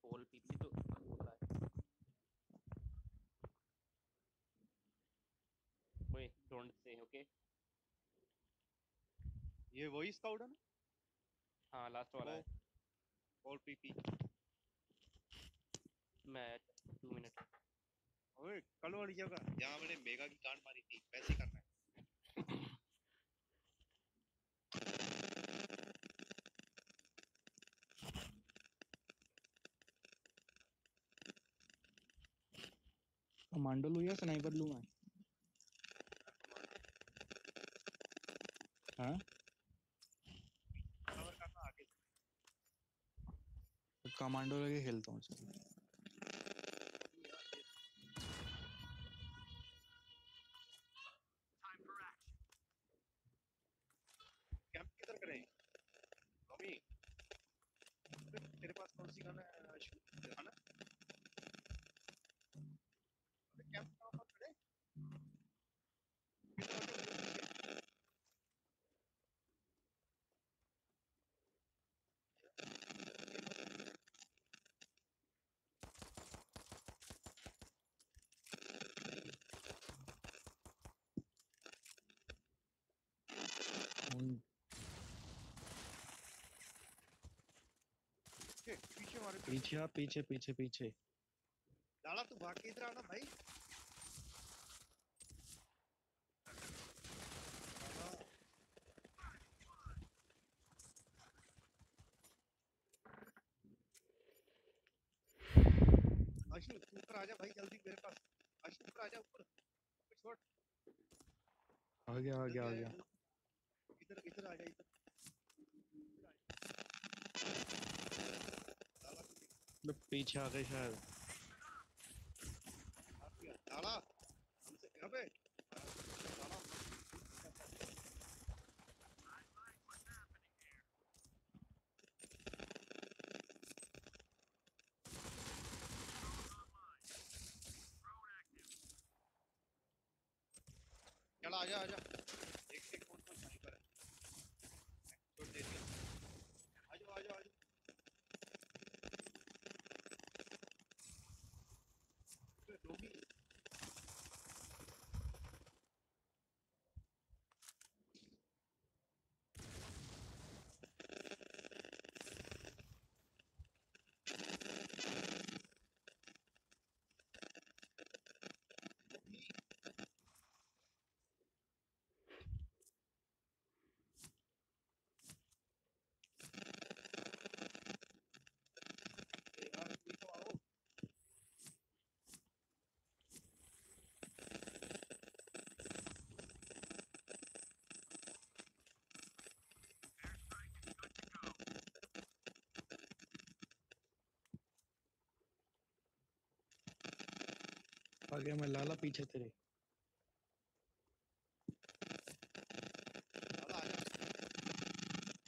पोल PP तो बोल रहा है। Wait, don't say, okay? ये वही स्काउट है ना? हाँ लास्ट वाला है। और पीपी। Match 2 minute. ओए कल वाली जगह जहाँ मैंने मेगा की गांड मारी थी वैसे ही करना है। कमांडो लूँ या स्नाइपर लूँ मैं? हाँ कवर करना आगे। तो कमांडो लेके खेलता हूँ। कैंप किधर करें? मम्मी तेरे पास कौन सी गन है? दिखाना। अबे कैंप कहाँ पर खड़े? पीछे हमारे पीछे पीछे पीछे पीछे। लाला तू भाग के इधर आना भाई। आशु तू ऊपर आजा भाई जल्दी मेरे पास। आशु ऊपर आजा ऊपर। छोड़। आ गया आ गया आ गया। इधर इधर आजा इधर। लाला तो पीछे आ गए शायद। लाला हमसे अबे लाला चल आजा आजा। एक से कौन कौन स्नाइपर है? छोड़ दे दिया। आजा आजा आजा। डोगी यार ये तो आओ। आ गया मैं लाला पीछे तेरे। लाला आजा।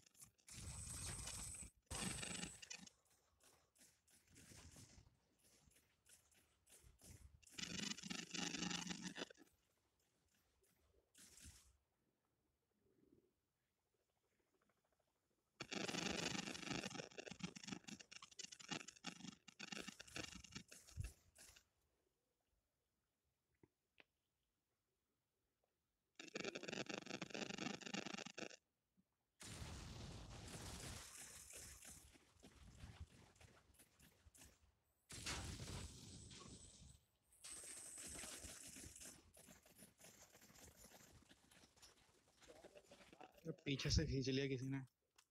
पीछे से खींच लिया किसी ने।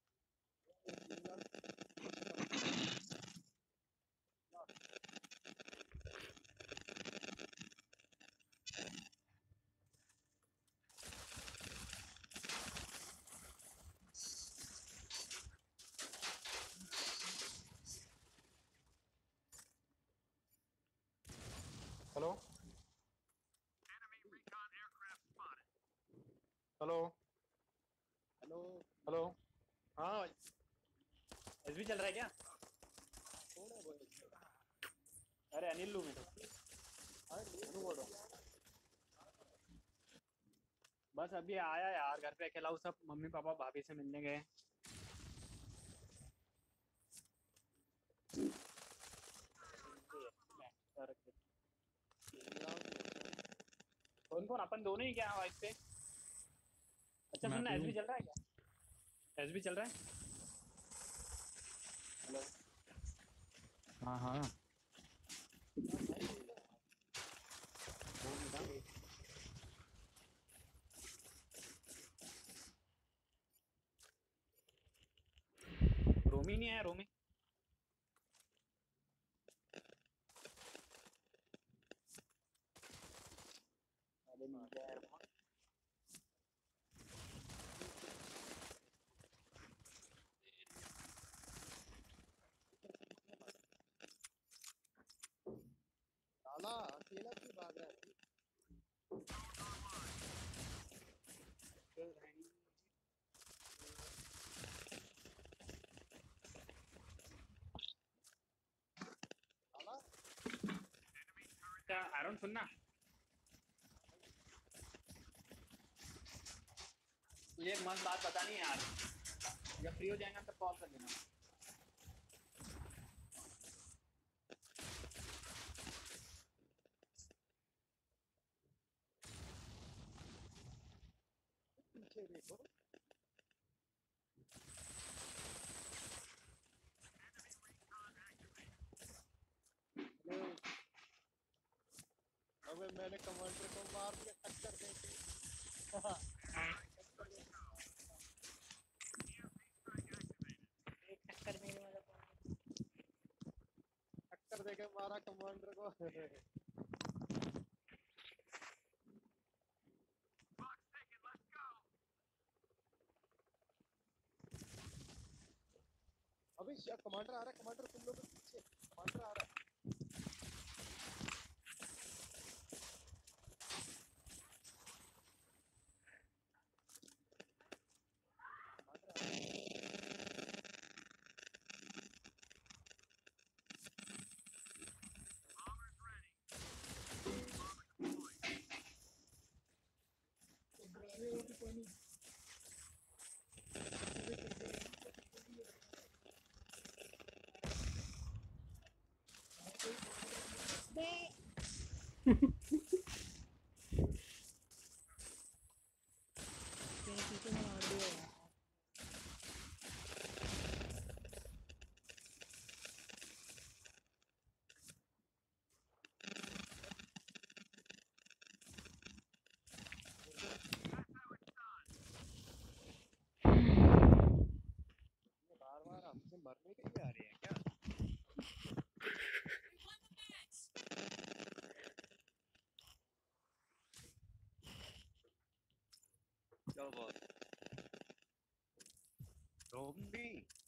Hello hello hello. हेलो। हाँ एसबी चल रहा है क्या? अरे अनिल लू में तो बस अभी आया यार, घर पे अकेला हूँ, सब मम्मी पापा भाभी से मिलने गए। रखे। कौन कौन अपन दोनों ही क्या वाइफ पे? अच्छा मैं सुनना, भी एसबी हूँ। चल रहा है क्या? एसबी चल रहा है? हेलो। हाँ हाँ। रोमी नहीं आया, रोमी। अरे नहीं क्या यार। साला अकेला क्यों भाग रहा है? साला क्या आयरन सुनना, तुझे एक मस्त बात बतानी है यार, जब फ्री हो जाएगा तब कॉल कर देना। पीछे देखो। हेलो। अबे मैंने कमांडर को मार दिया टक्कर देके। एक टक्कर मेरे वाला टक्कर देके मारा कमांडर को। अबे कमांडर आ रहा है, कमांडर तुम लोग के पीछे कमांडर आ रहा है। बार बार हमसे मरने के लिए आ रहे हैं क्या? क्या बात? रोमी